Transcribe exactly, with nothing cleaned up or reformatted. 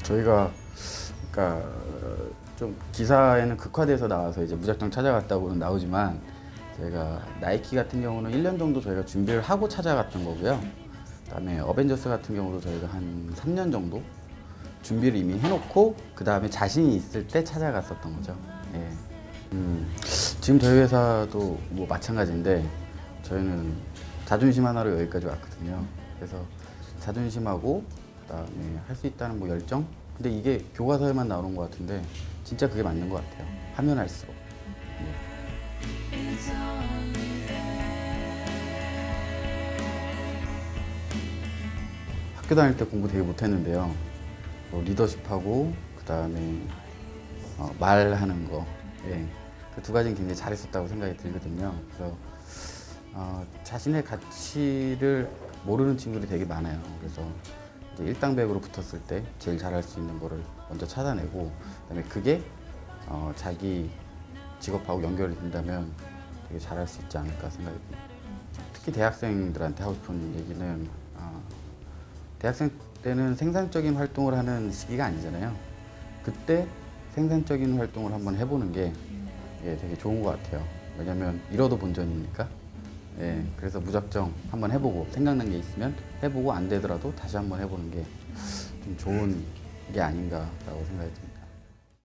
저희가 그러니까 좀 기사에는 극화돼서 나와서 이제 무작정 찾아갔다고는 나오지만 저희가 나이키 같은 경우는 일 년 정도 저희가 준비를 하고 찾아갔던 거고요. 그다음에 어벤져스 같은 경우도 저희가 한 삼 년 정도 준비를 이미 해놓고 그 다음에 자신이 있을 때 찾아갔었던 거죠. 예. 음, 지금 저희 회사도 뭐 마찬가지인데 저희는 자존심 하나로 여기까지 왔거든요. 그래서 자존심하고 그다음에 할 수 있다는 뭐 열정? 근데 이게 교과서에만 나오는 것 같은데 진짜 그게 맞는 것 같아요. 하면 할수록. 네. 학교 다닐 때 공부 되게 못했는데요. 뭐 리더십하고 그다음에 어, 말하는 거, 예. 그 두 가지는 굉장히 잘했었다고 생각이 들거든요. 그래서 어, 자신의 가치를 모르는 친구들이 되게 많아요. 그래서 이제 일당백으로 붙었을 때 제일 잘할 수 있는 거를 먼저 찾아내고 그다음에 그게 어, 자기 직업하고 연결이 된다면 되게 잘할 수 있지 않을까 생각이 듭니다. 특히 대학생들한테 하고 싶은 얘기는 어, 대학생 때는 생산적인 활동을 하는 시기가 아니잖아요. 그때 생산적인 활동을 한번 해보는 게 예, 되게 좋은 것 같아요. 왜냐면 잃어도 본전이니까. 예, 그래서 무작정 한번 해보고 생각난 게 있으면 해보고 안 되더라도 다시 한번 해보는 게 좀 좋은 게 아닌가라고 생각이 듭니다.